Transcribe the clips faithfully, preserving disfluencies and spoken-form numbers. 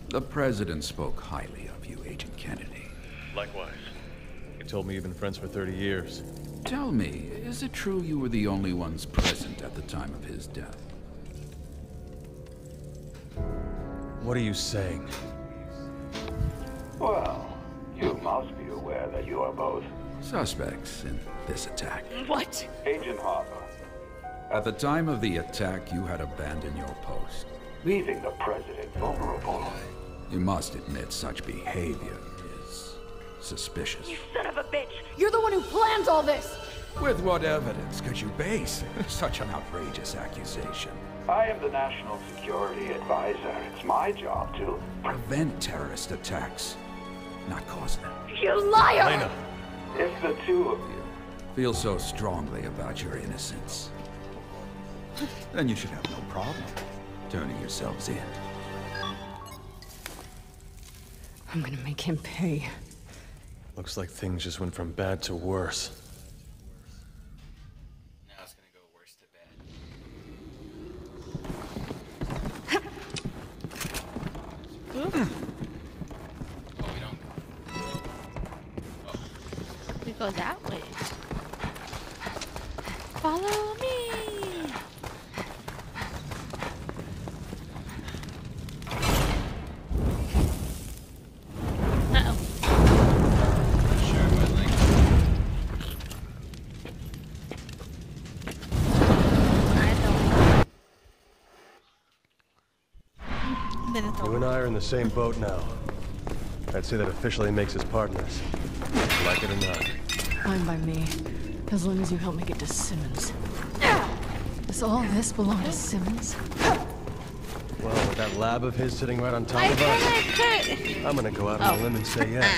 The President spoke highly of you, Agent Kennedy. Likewise. He told me you've been friends for thirty years. Tell me, is it true you were the only ones present at the time of his death? What are you saying? Well, you must be aware that you are both Suspects in this attack. What? Agent Harper, At the time of the attack, you had abandoned your post. leaving the President vulnerable. You must admit such behavior is suspicious. You son of a bitch! You're the one who plans all this! With what evidence could you base such an outrageous accusation? I am the National Security Advisor. It's my job to... Prevent terrorist attacks, not cause them. You liar! Lena! If the two of you... Feel so strongly about your innocence, then you should have no problem turning yourselves in. I'm gonna make him pay. Looks like things just went from bad to worse. Now it's gonna go worse to bad. Oh, we don't. We go that way. Follow me. Uh-oh. Sure, but like, I don't. Then it's You over. and I are in the same boat now. I'd say that officially makes us partners. Like it or not. Fine by me, as long as you help me get to Simmons. Does all this belong to Simmons? Well, with that lab of his sitting right on top I of us, could, I'm gonna go out on Oh. a limb and say yes.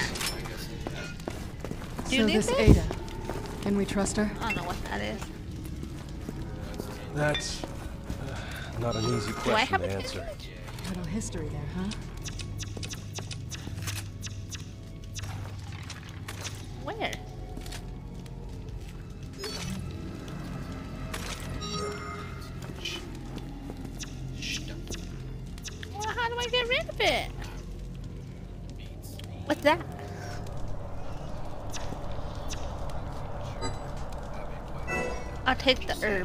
Do you So need this this? Ada, can we trust her? I don't know what that is. That's uh, not an easy Do I question have to a answer. Little history there, huh? Where? Well, how do I get rid of it? What's that? I'll take the herb.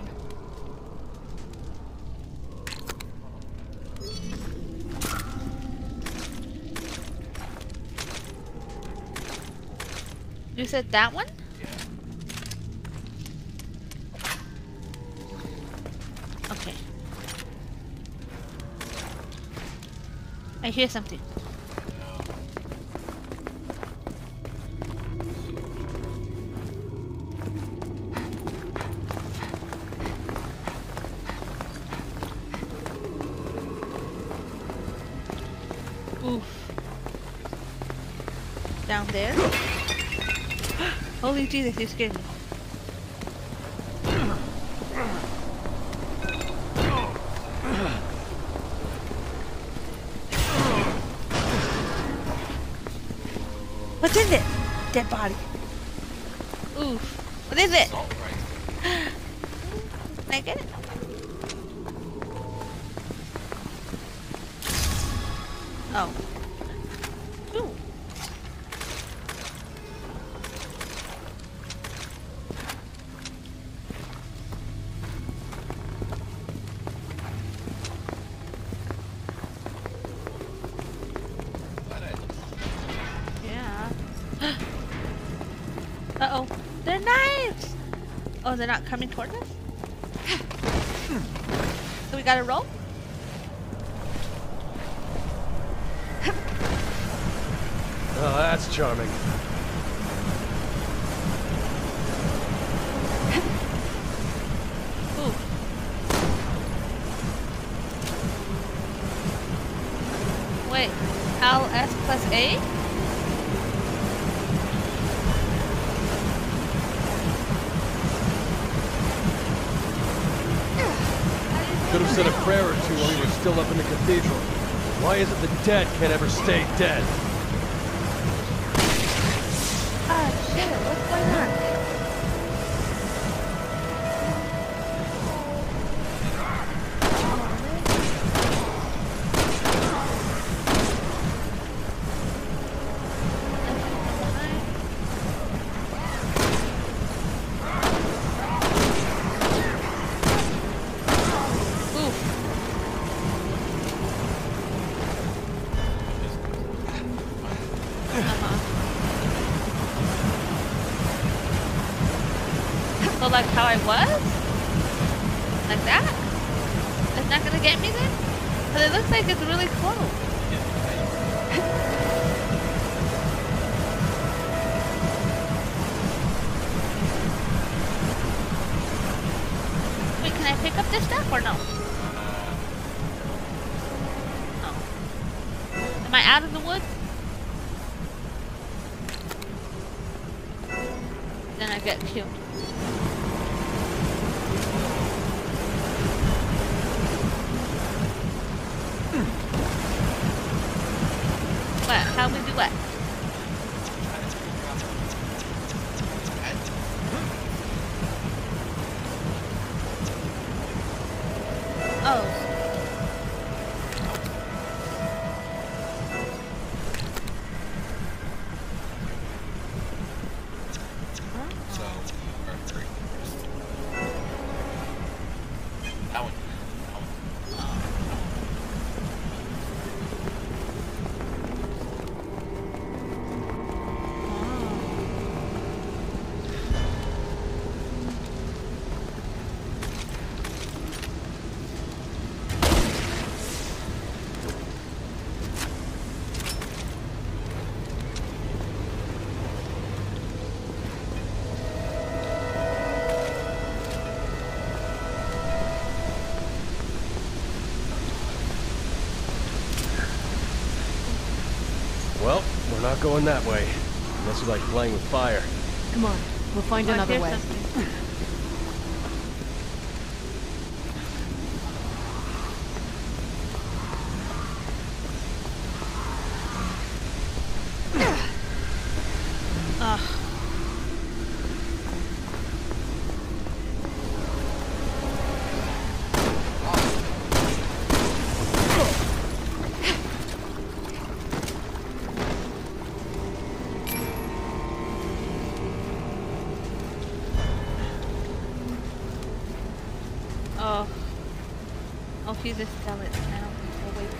You said that one? Okay. I hear something. Oof. Down there? Holy Jesus, you scared me. What's in it? Dead body. Oof. What is it? salt right. Can I get it? Oh. Ooh. Glad I looked. Yeah. Uh-oh. They're knives! Oh, they're not coming toward us? So we gotta roll? Oh, that's charming. Ooh. Wait. L S plus A? Could have said a prayer or two while we were still up in the cathedral. Why is it the dead can't ever stay dead? Ah, shit. What's going on? like how I was? Like that? It's not gonna get me then? But it looks like it's really close. Wait, can I pick up this stuff or no? No. Am I out of the woods? Then I get killed. What? How we do what? Oh. So, or three first. That one. That one. Well, we're not going that way. Unless you like playing with fire. Come on, we'll find Oh, another here's way. something. Ugh. Oh. Oh, he's a skeleton now. Oh, wait.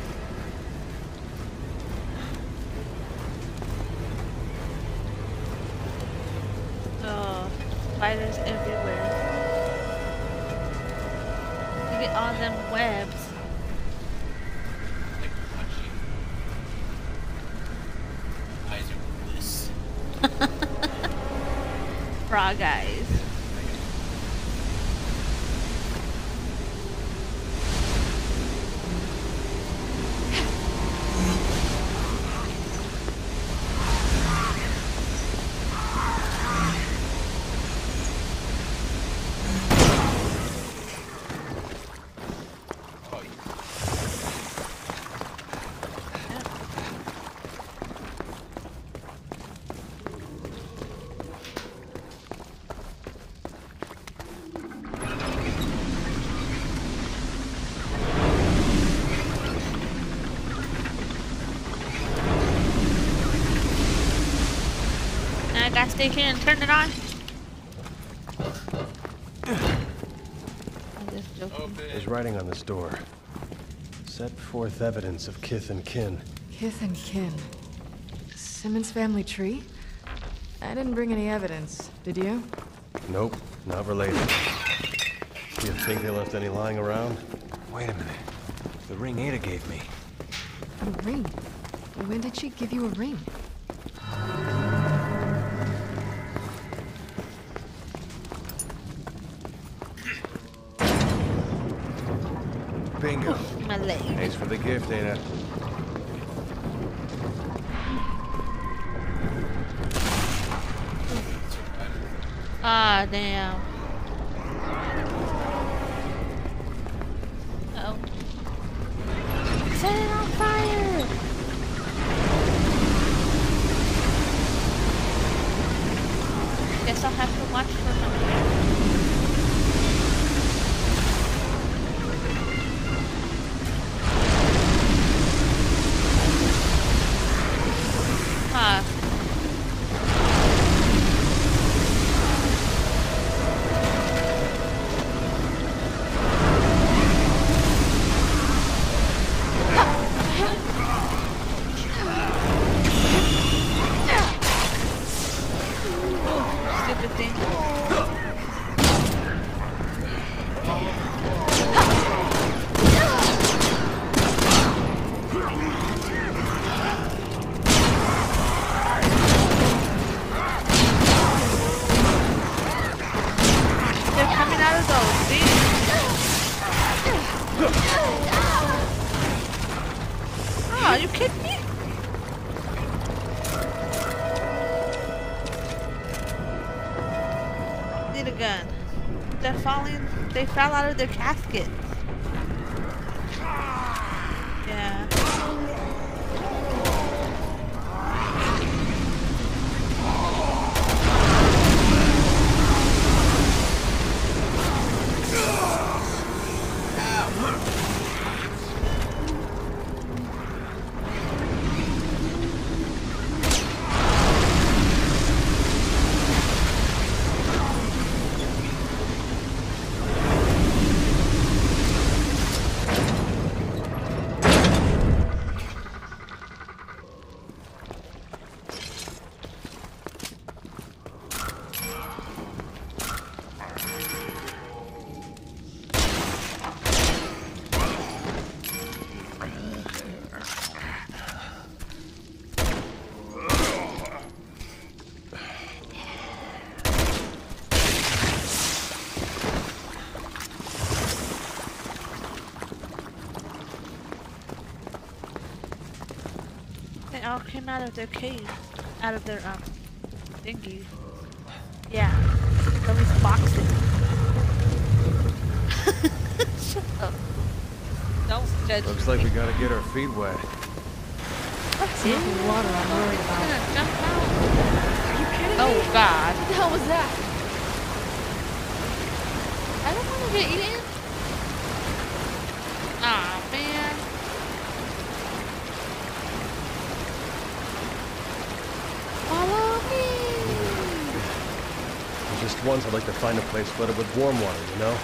Oh, spiders everywhere. Look at all them webs. Like watching. Eyes are bliss. Frog eyes. Oh, yeah. And I got station and turn it on. I'm just joking. Open. There's writing on this door. Set forth evidence of kith and kin. Kith and kin. Simmons family tree? I didn't bring any evidence, did you? Nope, not related. Do you think they left any lying around? Wait a minute. The ring Ada gave me. A ring? When did she give you a ring? Bingo. My leg. Thanks for the gift, Ada. Ah, damn. Uh oh. Set it on fire! Guess I'll have to watch for another. Huh. Are you kidding me? Need a gun. They're falling. They fell out of their casket. Yeah. They all came out of their cave, out of their um dinghy. Yeah, that was boxing. Shut up. Don't judge Looks me. like we gotta get our feet wet. It's not the water I'm worried I'm about. gonna jump out. Are you kidding me? Oh God! What the hell was that? I don't want to get eaten. Aw, man. Follow me. Just once, I'd like to find a place flooded with warm water, you know?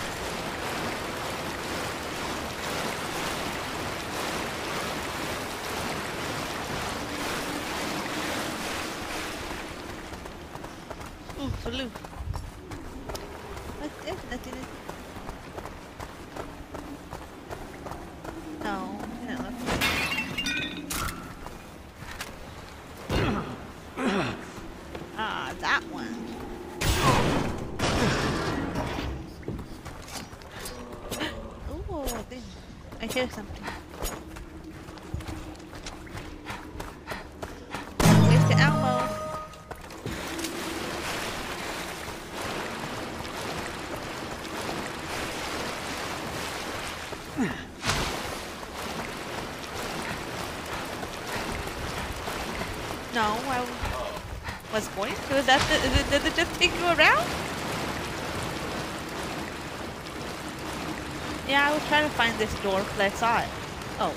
Ooh, blue. What's this? Nothing. is- No, yeah, let's Ah, that one. Ooh, thing. I hear something. Waste the ammo. No, I was going to. That the, did it just take you around? Yeah, I was trying to find this door, but I saw it. Oh.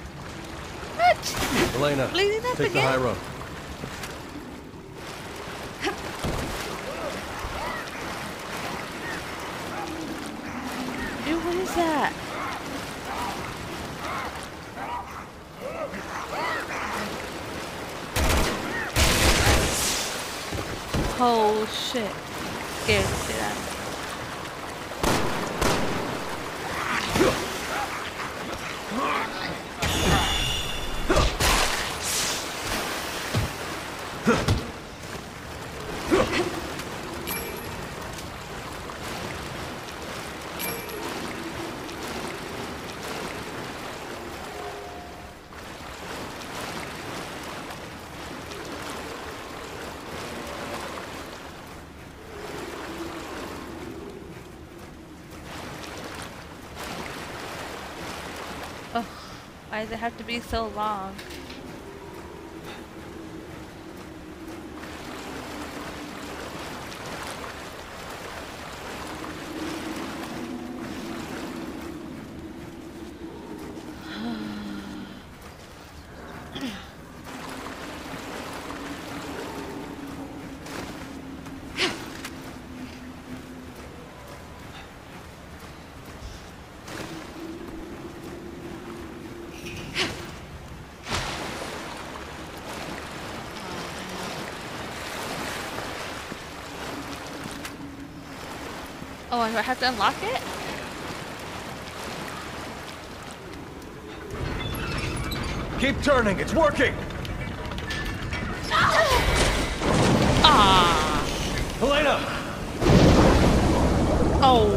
What? Elena, Bleeding up take the again? high road. Dude, what is that? Oh shit. Scared the shit out of me. Oh, why does it have to be so long? Oh, do I have to unlock it? Keep turning, it's working! Ah! Elena! Oh!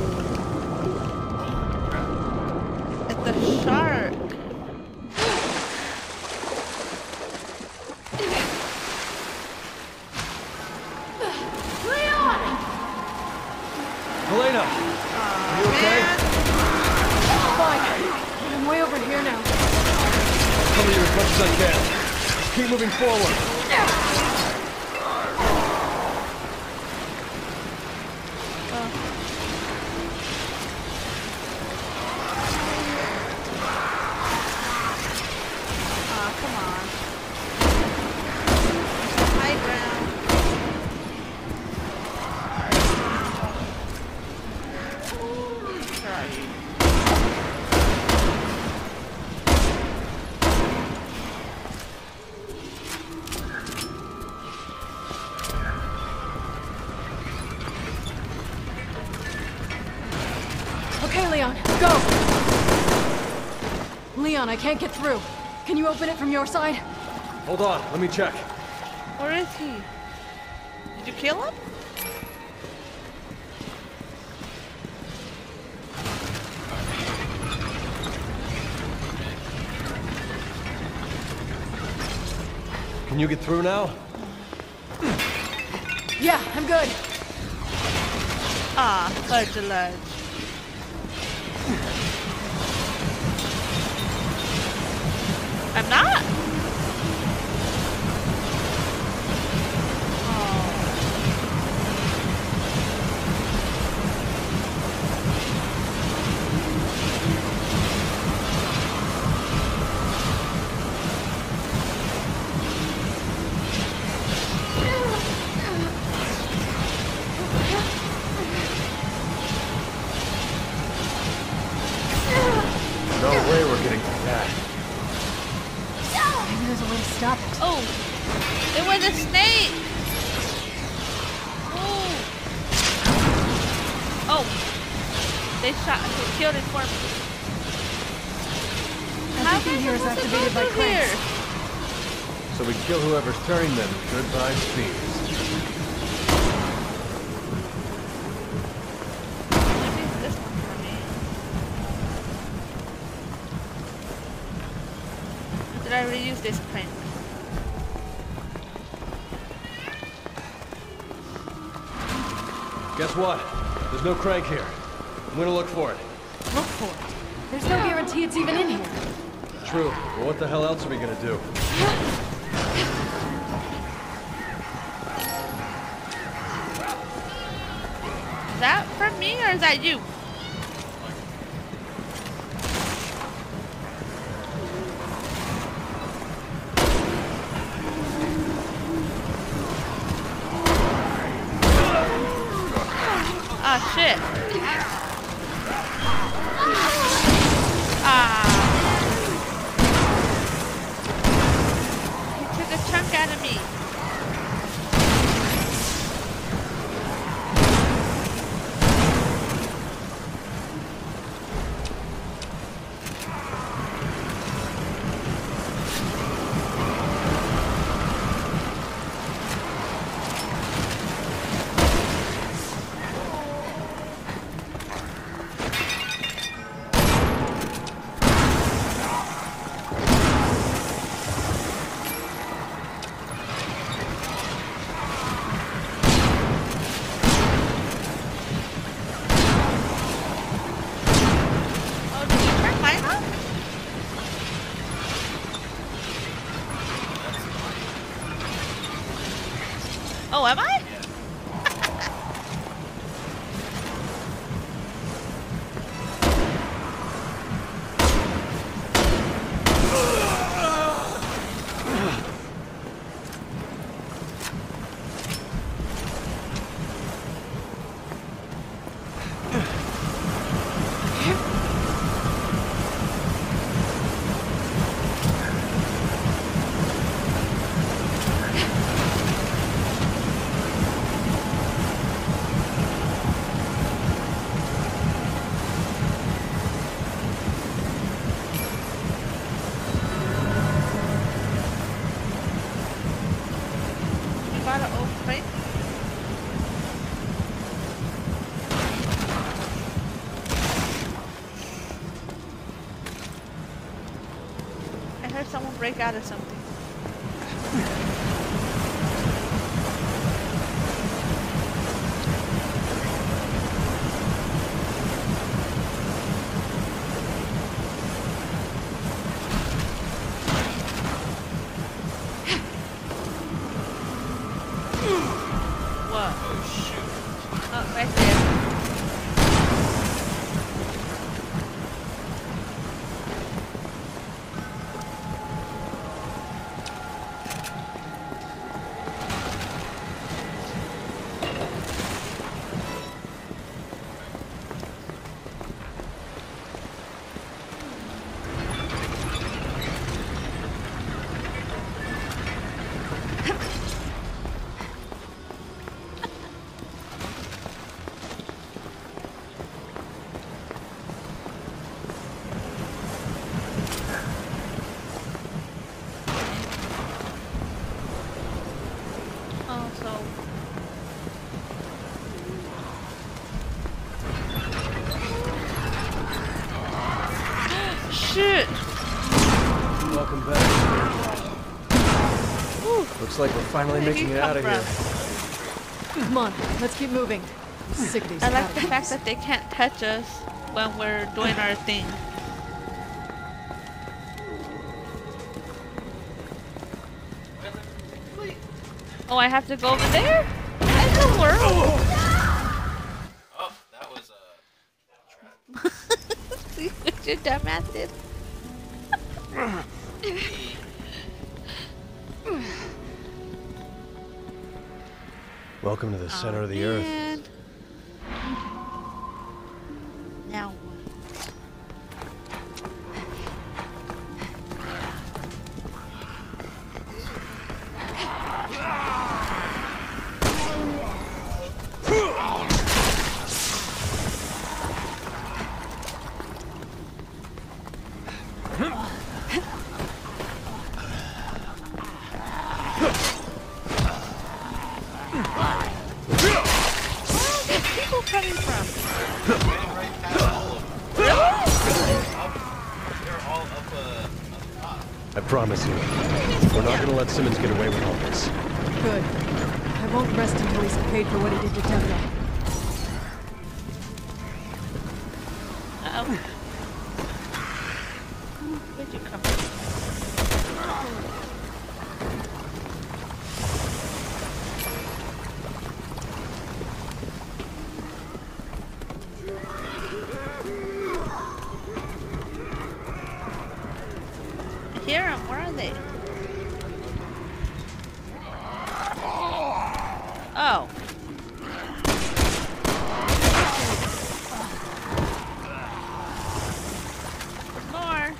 It's a shark! cover you as much as I can. Just keep moving forward. Aw, come on. High ground. Where are you? Okay, Leon, go! Leon, I can't get through. Can you open it from your side? Hold on, let me check. Where is he? Did you kill him? Can you get through now? Yeah, I'm good. Ah, fudge ledge. I'm not? No way we're getting through that. Maybe there's a way to stop it. Oh, it was a snake. Oh, oh, they shot, they killed it for me. How Everything am I here is supposed to activated go by through here? cranks. So we kill whoever's turning them. Goodbye, speed. Maybe it's this one for me. Did I reuse this crank? Guess what? There's no crank here. I'm gonna look for it. Look for it. There's no guarantee it's even in here. True, but what the hell else are we gonna do? Is that from me or is that you? Ah, shit. Ah. He took a chunk out of me. Oh, did you turn mine off? Oh, am I? You got an old crate? I heard someone break out of something. shit! Welcome back. Whew. Looks like we're finally Where did making you it come out of from? here. Come on, let's keep moving. I'm sick of these I like the catacombs. fact that they can't touch us when we're doing our thing. Oh, I have to go over there? In the world? Oh, that was a trap. See what your dumbass did? Welcome to the center of the earth. Man. Now what? Where are these people coming from? Right past all of them. Up, they're all up, uh, up top. I promise you, we're not gonna let Simmons get away with all this. Good. I won't rest until he's paid for what he did to Temple. Uh-oh. Where'd you come from? I hear them. Where are they? Oh. More.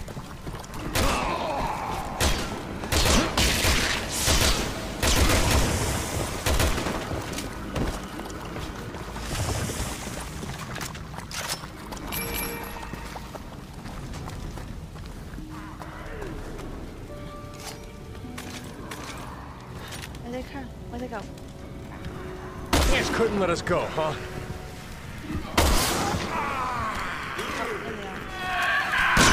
Where'd they come? Where'd they go? Just couldn't let us go, huh? Oh, there they are.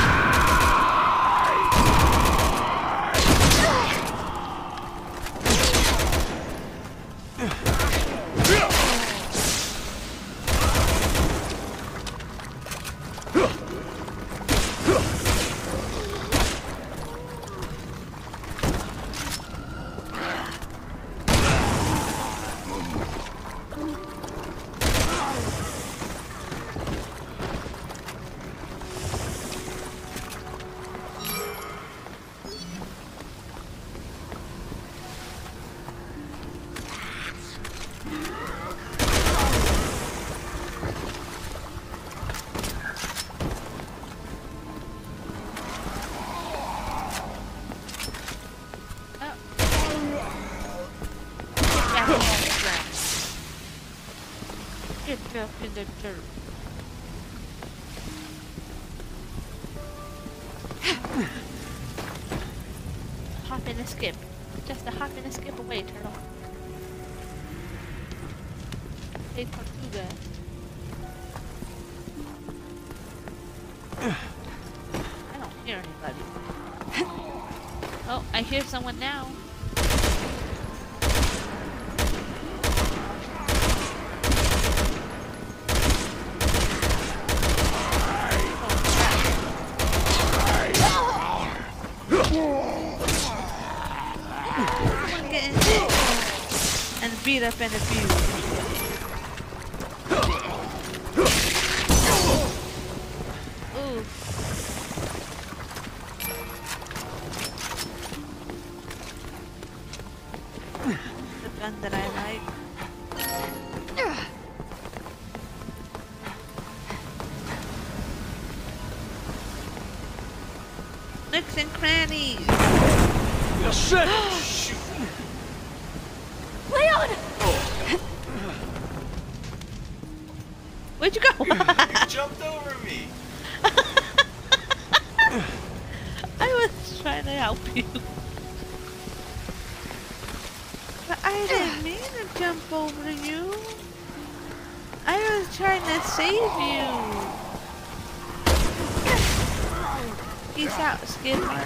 Get up in the dirt. Hop and a skip. Just a hop and a skip away, turtle. Hey, Tortuga. I don't hear anybody. Oh, I hear someone now. And beat up and abuse. Ooh. The gun that I like. Nooks and crannies. Oh, shit! Leon! Where'd you go? You jumped over me. I was trying to help you. But I didn't mean to jump over you. I was trying to save you. Peace out, skid mark.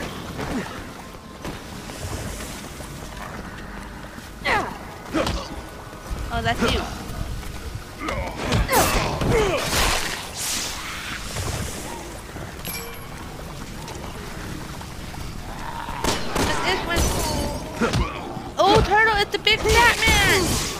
Oh, that's you. This one. Oh, Turtle, it's the big fat man.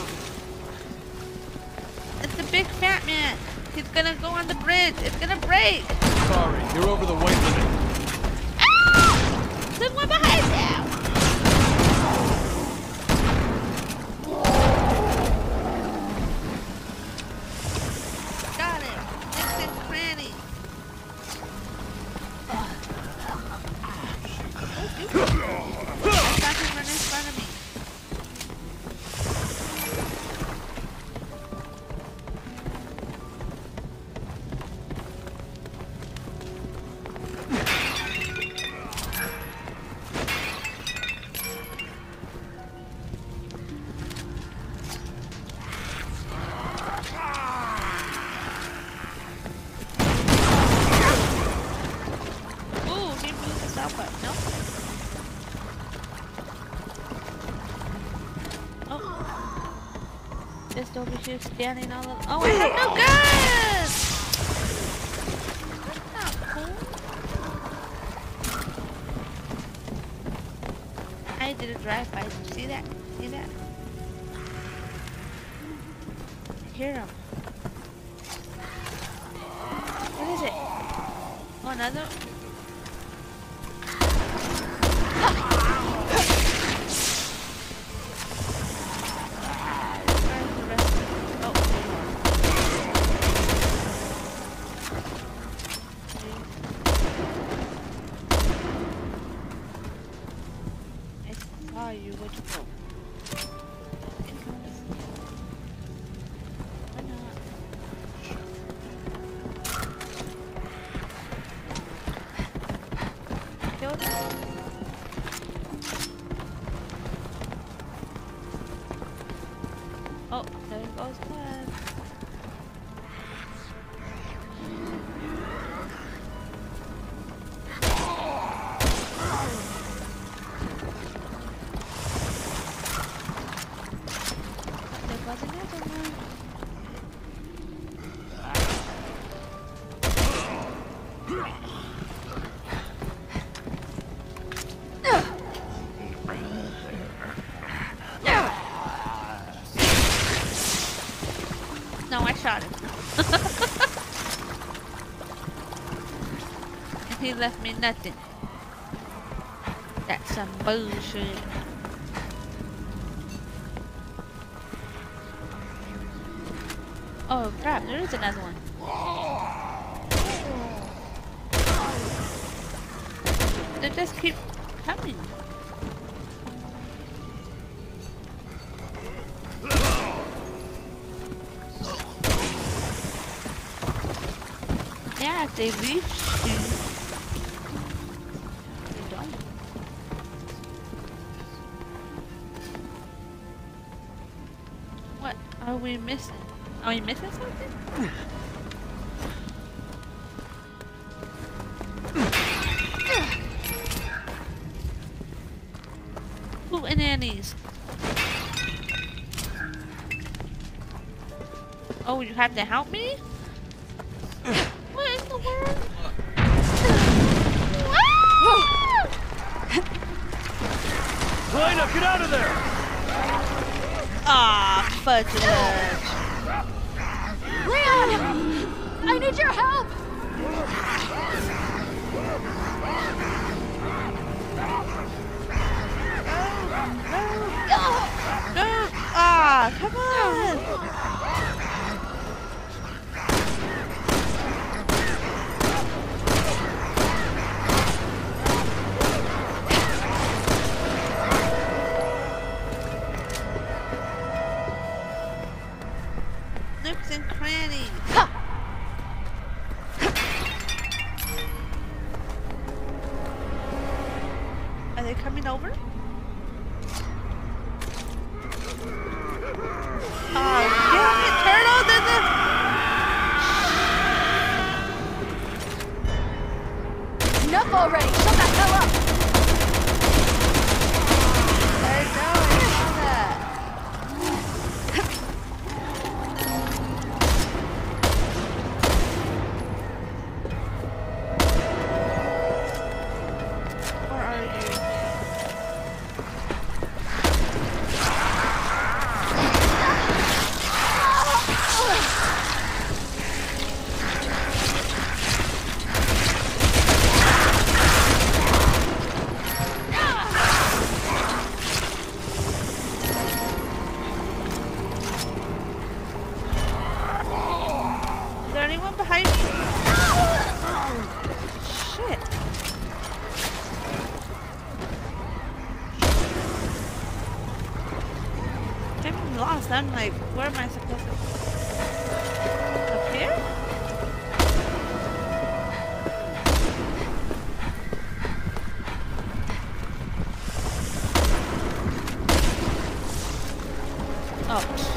It's the big fat man. He's gonna go on the bridge. It's gonna break. Sorry, you're over the weight limit. Ah! There's one behind you. Got him. It's a cranny. I thought he ran in front of me. Ooh, he moved himself up. No? Oh. Just over here standing all alone. Oh, I have no guns! That's not cool. I did a drive-by. Did you see that? See that? I hear him. What is it? Oh, another? Where's the rest of them? Oh, there you are. I saw you. Where'd you go? Why not? Killed him? Oh, there goes Glenn. There goes another one. No, I shot him. And he left me nothing. That's some bullshit. Oh crap, there is another one. They just keep coming. Yeah, if they reach you, they don't. What are we missing? Are we missing something? Who and Annie's? Oh, you have to help me? What in the world? Helena, get out of there! Ah, fudge it. Leon! I need your help! No! Ah, come on! Nooks and crannies. Are they coming over? Oh, damn it, Turtle! There's a... Enough already! Shut the hell up! I know, I saw that. Where are you? Is there anyone behind me? Shit. I'm lost. I'm like, where am I supposed to? Up here? Oh.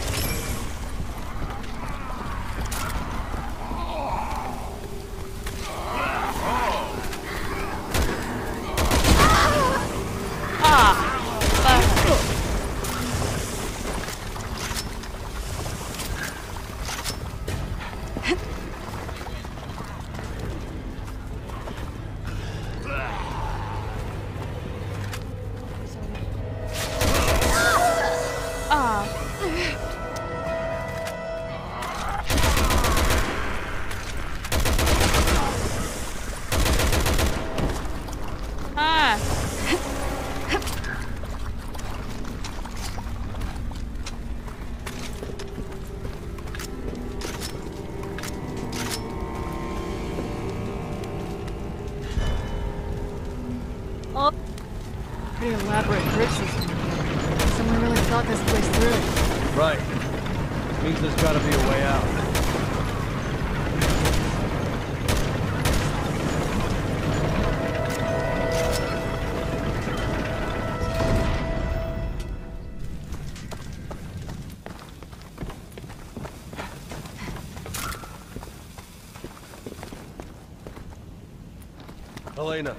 Pretty elaborate bridge system. Someone really thought this place through. Right. Means there's gotta be a way out. Elena.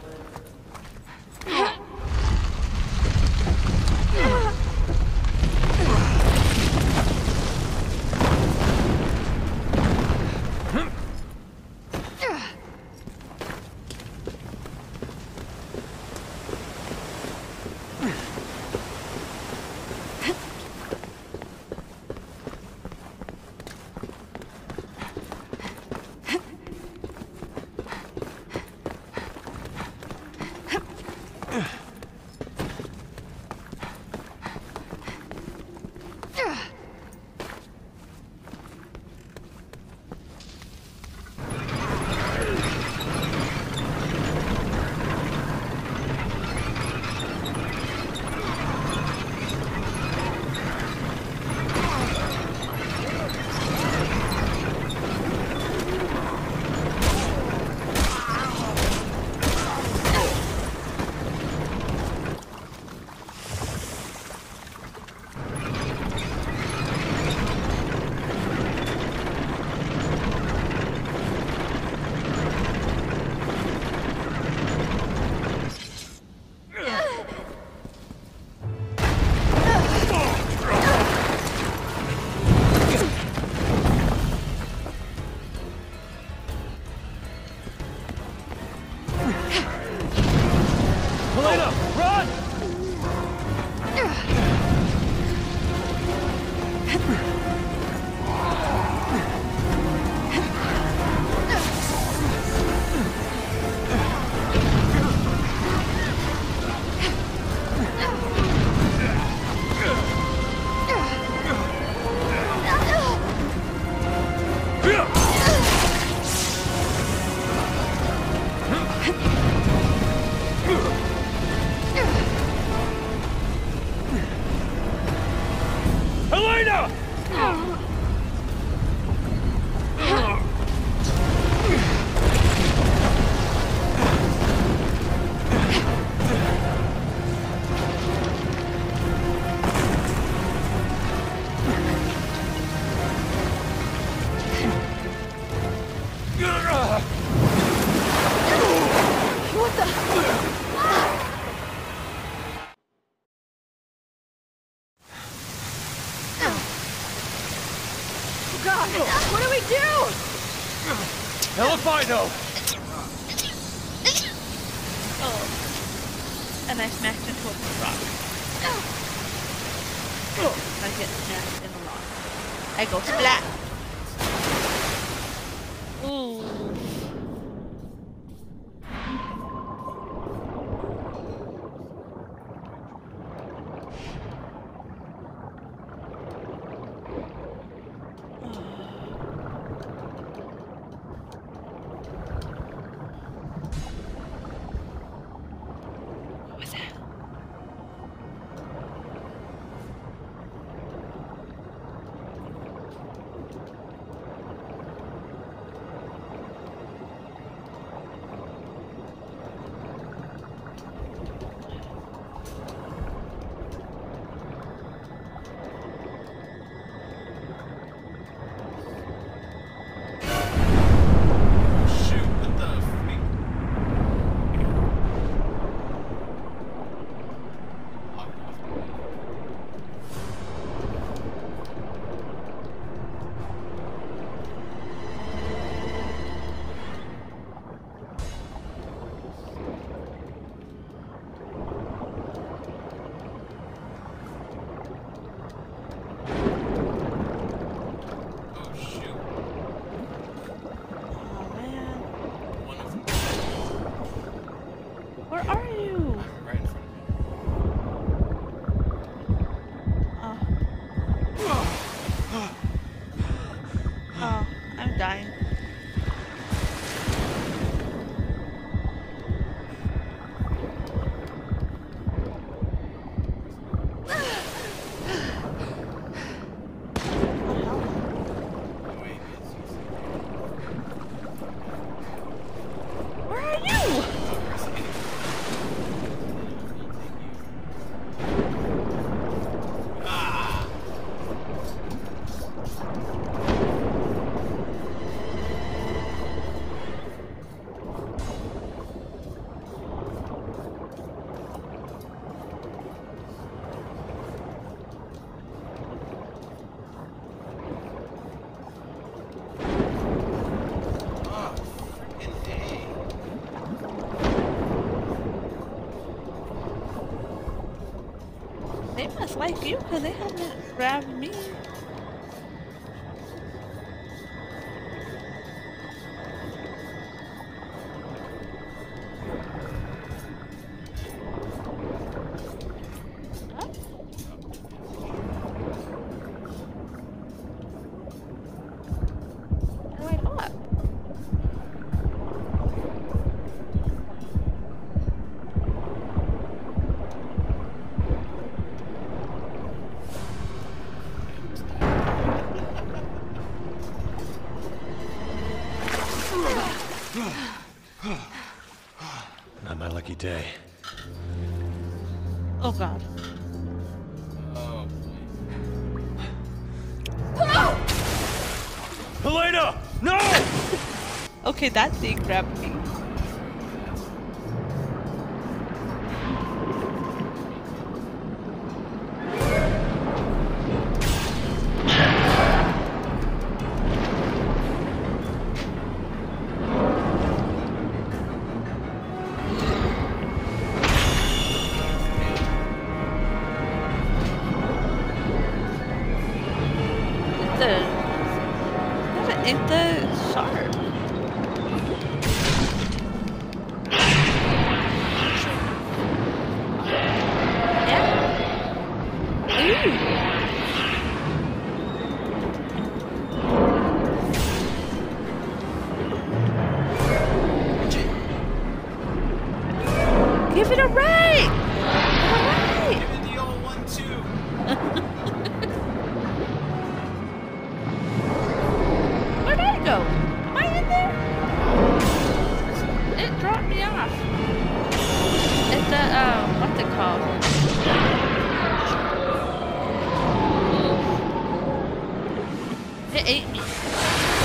God, what do we do? Hell if I know! Oh. And I smashed into a rock. I get smashed in a rock. I go splat. Ooh. What was that? Shoot, what the freak? Oh shoot. Oh man. One of them. Where are you? I'm right in front of Oh. Oh, I'm dying. you. Wait, it's Where are you? Ah! Oh, freaking A. They must like you because they haven't grabbed me. Huh? How do I go up? Not my lucky day. Oh god. Oh, Helena! No! Okay, that thing grabbed me. The what is the shark? Yeah. Ooh. Give it a right. All right. give it the old one too. Where'd I go? Am I in there? It dropped me off. It's a, um, what's it called? It ate me.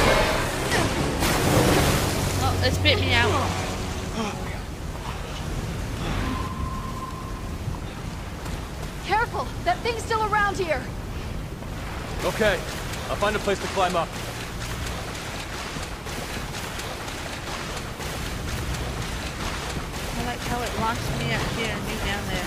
Oh, it spit me out. careful! That thing's still around here! Okay, I'll find a place to climb up. I like how it launched me up here and you down there.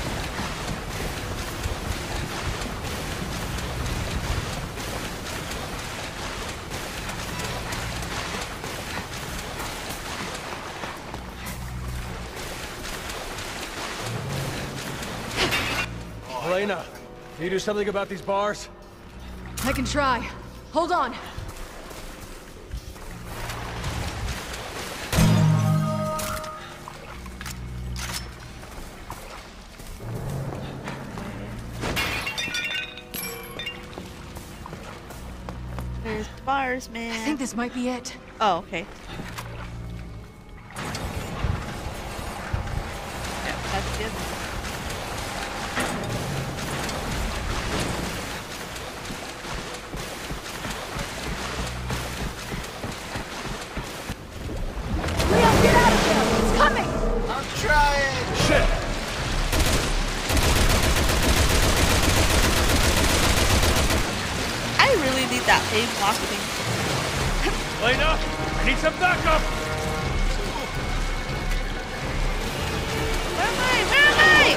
Elena, can you do something about these bars? I can try. Hold on. There's the bars, man. I think this might be it. Oh, okay. Yeah, that's good. Leon, get out of there! It's coming! I'm trying! Shit! I really need that aim lock thing. Elena, I need some backup! Where am I? Where am I?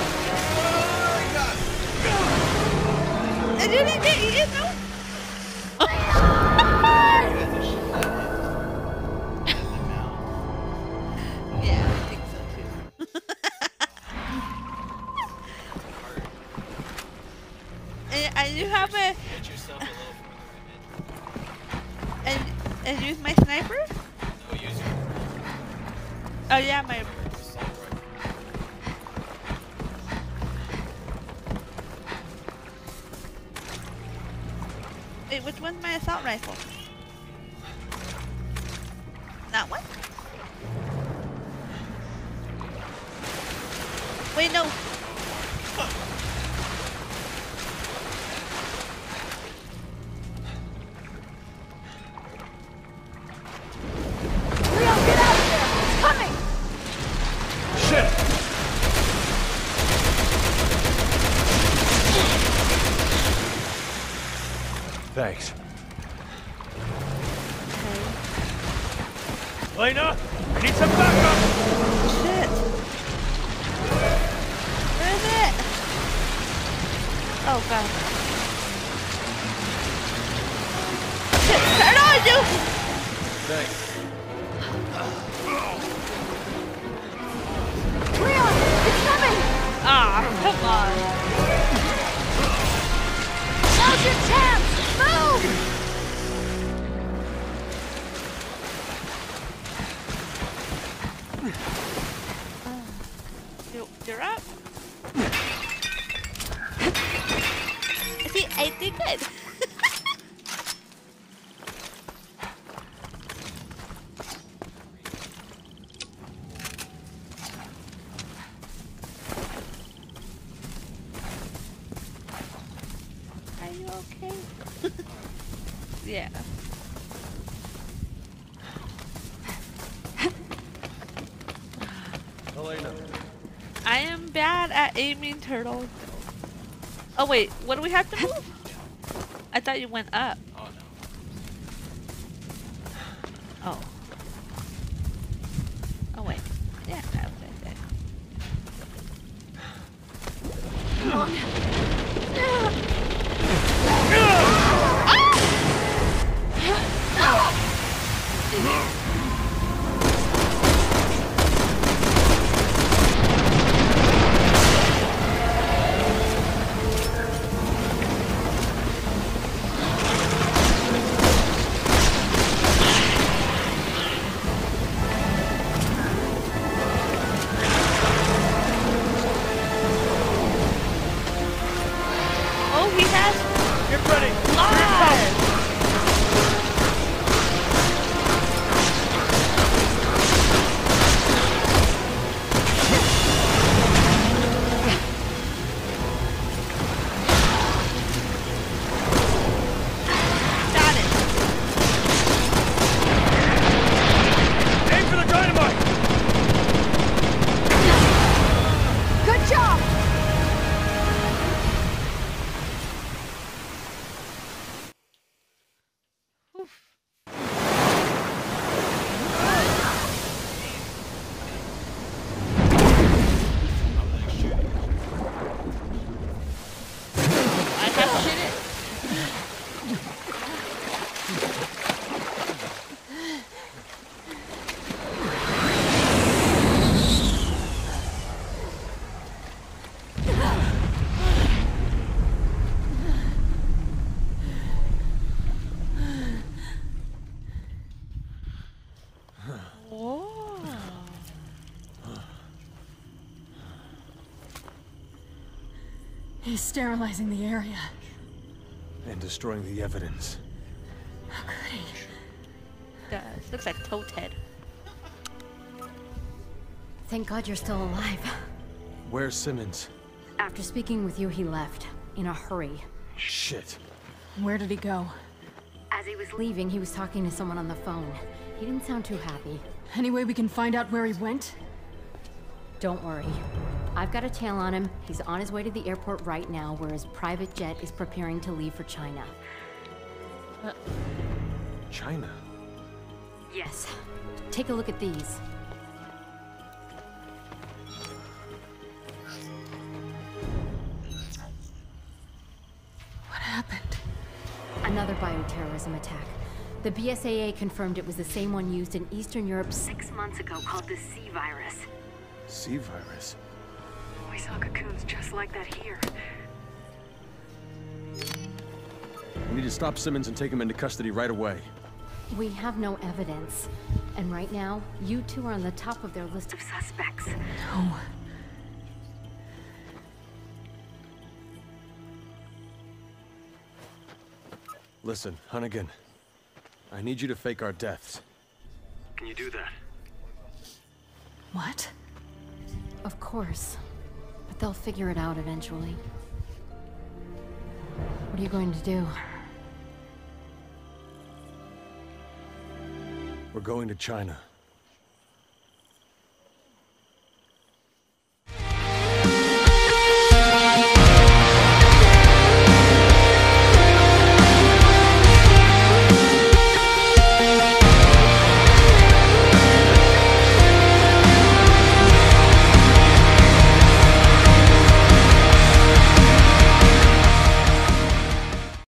Oh my god! Did you need to eat it? No? Yeah, I think so too. and, and you have a Get yourself a little further and and use my sniper? No, use your Oh yeah, my assault rifle. wait, which one's my assault rifle? That one? Wait, no. Leon, get out of there! It's coming! Shit! Thanks. Elena, I need some backup! Shit. Where is it? Oh god. Shit, turn on you! Thanks. Leon, it's coming! Ah, come on. Now's your chance! Move! You, you're up. See, I did good. Are you okay? Yeah. Elena. I am bad at aiming turtles. Oh wait, what do we have to move? I thought you went up. Oh no. Oh. Oh wait. Yeah, that was it. Come on. He's sterilizing the area. And destroying the evidence. How could he? Does. Looks like Toad's head. Thank God you're still alive. Where's Simmons? After speaking with you, he left. In a hurry. Shit. Where did he go? As he was leaving, he was talking to someone on the phone. He didn't sound too happy. Any way we can find out where he went? Don't worry. I've got a tail on him. He's on his way to the airport right now, where his private jet is preparing to leave for China. Uh, China? Yes. Take a look at these. What happened? Another bioterrorism attack. The B S A A confirmed it was the same one used in Eastern Europe six months ago, called the C virus. C virus? We saw cocoons just like that here. We need to stop Simmons and take him into custody right away. We have no evidence. And right now, you two are on the top of their list of suspects. No. Listen, Hunnigan. I need you to fake our deaths. Can you do that? What? Of course. But they'll figure it out eventually. What are you going to do? We're going to China.